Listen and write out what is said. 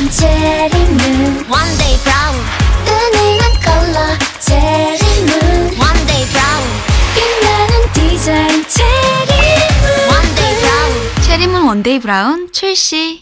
체리문 원데이 브라운 은은한 컬러 체리문 원데이 브라운 빛나는 디자인 체리문 원데이 브라운 체리문 원데이 브라운 출시.